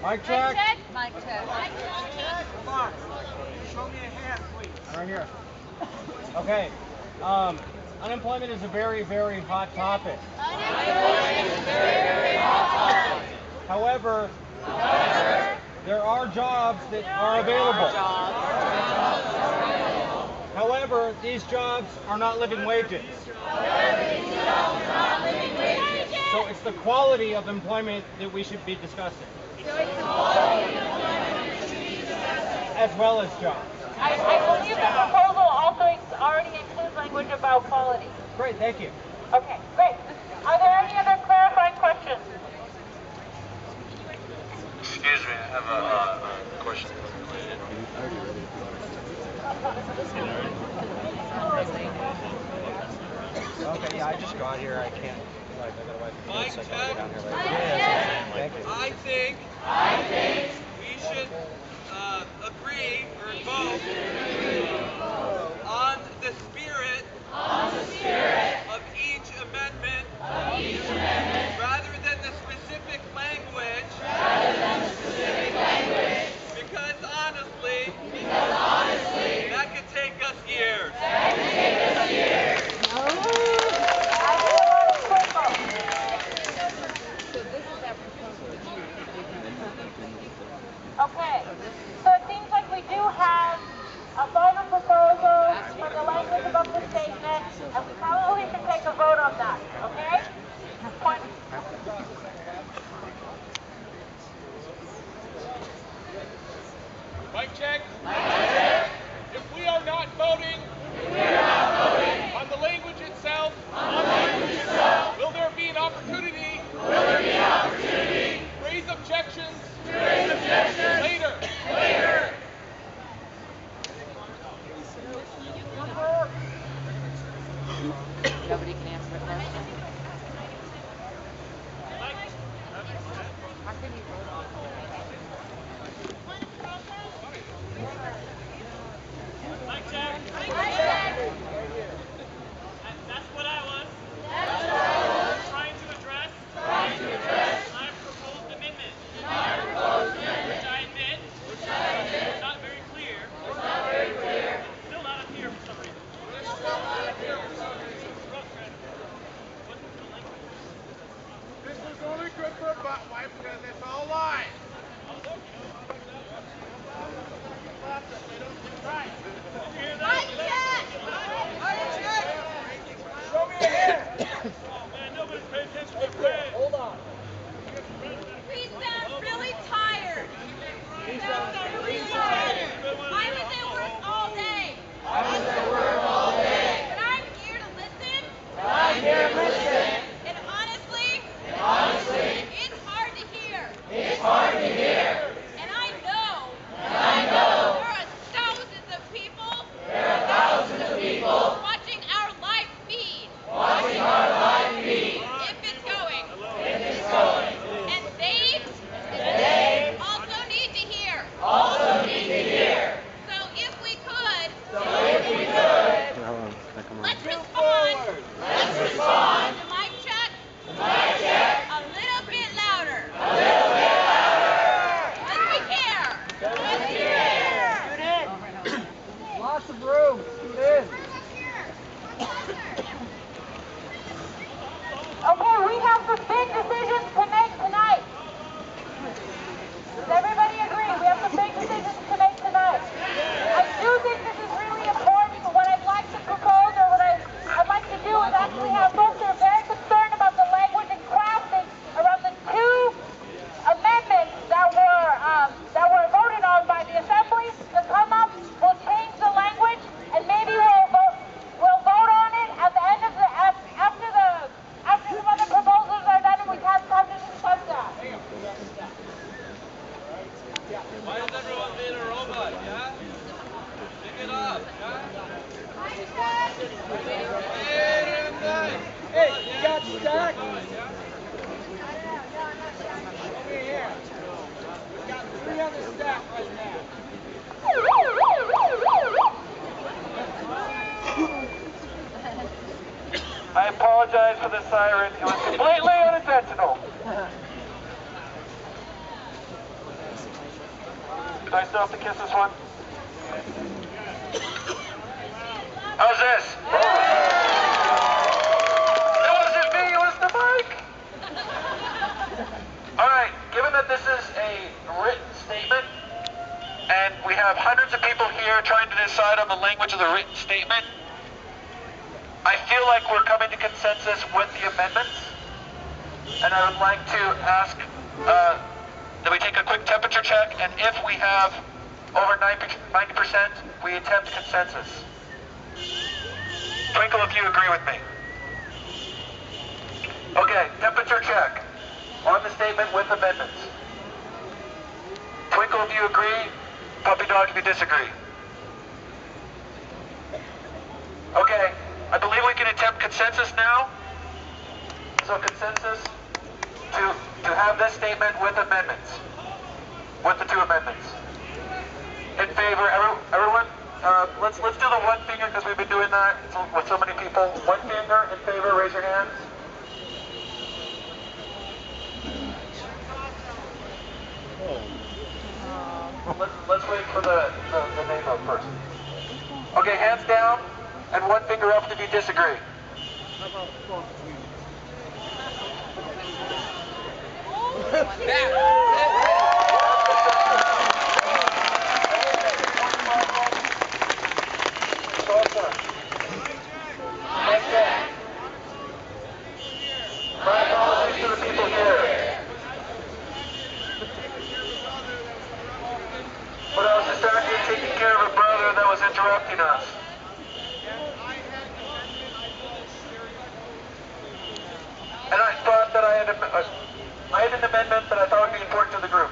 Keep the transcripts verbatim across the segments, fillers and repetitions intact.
Mic check. Mic check. Mic check. Come on. Show me a hand, please. Right here. Okay. Um, unemployment is a very, very hot topic. Unemployment is a very, very hot topic. However, there are jobs that are available. However, these jobs are not living wages. So it's the quality of employment that we should be discussing. As well as jobs. I, I believe the proposal also ex- already includes language about quality. Great, thank you. Okay, great. Are there any other clarifying questions? Excuse me, I have a, uh, a question. Okay, yeah, I just got here. I can't. Like, I gotta wait for Mic a second to check. get down here. Like, yeah, thank you. I think, I think we should uh, agree or vote on the spirit, on the spirit of each amendment, of each amendment, rather than the specific language, rather than the specific language, because honestly, because honestly, that could take us years. That could take us years. Okay, so it seems like we do have a final proposal for the language above the statement, and we probably should take a vote on that, okay? Point. Mic check. If we are not voting, if we are not voting on the language itself, on the language itself, will there be an opportunity? Will there be an opportunity? Raise objections. Raise objections. Later. Later. Nobody can answer the question. How can you vote on Mic check. That's what I was. That's what I was Trying to address. trying to address. My proposed amendment. My proposed amendment. Which I admit. Which I admit is not very clear. was not very clear. It's still not up here for some reason. This is only good for a butt wipe because it's all lies. Mic check! Show me a hand. Oh man, nobody's paying attention to the Hold on. He sounds really tired. He sounds really tired. I was at work all day. I was at work all day. But I'm here to listen. But I'm here to listen. And honestly, and honestly, it's hard to hear. It's hard to hear. And I know. And I know. There are thousands of people. There are thousands of people watching our live feed. Watching our live feed. If it's going. If it's going. And they, and they also need to hear. Also need to hear. So if we could, so if we could, let's respond. Let's respond. To mic check. To mic check. A little bit louder. A little bit louder. Because we care. Because we care. Lots of room. Scoot in. Okay, we have some big decisions to make tonight. Does everybody agree? We have some big decisions to make tonight. I do think this is really important. What I'd like to propose, or what I, I'd like to do, is actually have folks that are very concerned about the language and crafting around the two amendments that were um, that were voted on by the assembly to come up. We'll change the language, and maybe we'll vote. We'll vote on it at the end of the af- after the after some other proposals are done, and we have time to discuss that. Why is everyone being a robot, yeah? Pick it up, yeah? Hey, you got stacked. Over here. We got three on the stack right now. I apologize for the siren. It was completely unintentional. Do I still have to kiss this one? How's this? It wasn't me, it was the mic. Alright, given that this is a written statement, and we have hundreds of people here trying to decide on the language of the written statement, I feel like we're coming to consensus with the amendments, and I would like to ask uh, that we take a quick temperature check, and if we have over ninety percent, we attempt consensus. Twinkle if you agree with me. Okay, temperature check on the statement with amendments. Twinkle if you agree, puppy dog if you disagree. Okay, I believe we can attempt consensus now. So consensus to, to have this statement with amendments, with the two amendments. In favor, every, everyone? Uh, let's let's do the one finger because we've been doing that with so many people. One finger in favor, raise your hands. Let's let's wait for the, the, the name vote first. Okay, hands down and one finger up if you disagree. My apologies to the people here. But I was just out here taking care of a brother that was interrupting us. And I thought that I had, a, uh, I had an amendment that I thought would be important to the group.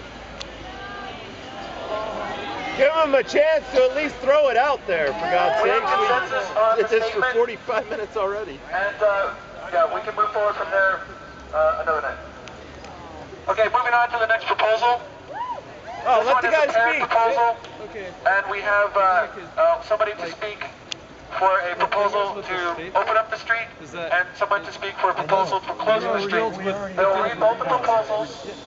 Give him a chance to at least throw it out there, for God's We sake. have consensus on We the did this for statement. forty-five minutes already. And uh, yeah, we can move forward from there uh, another night. Okay, moving on to the next proposal. Oh, This let one the is guy a parent speak. proposal, Okay. and we have uh, uh, somebody to speak for a proposal to open up the street, Is that- and someone to speak for a proposal for closing the street. Yields with- They'll read both the proposals.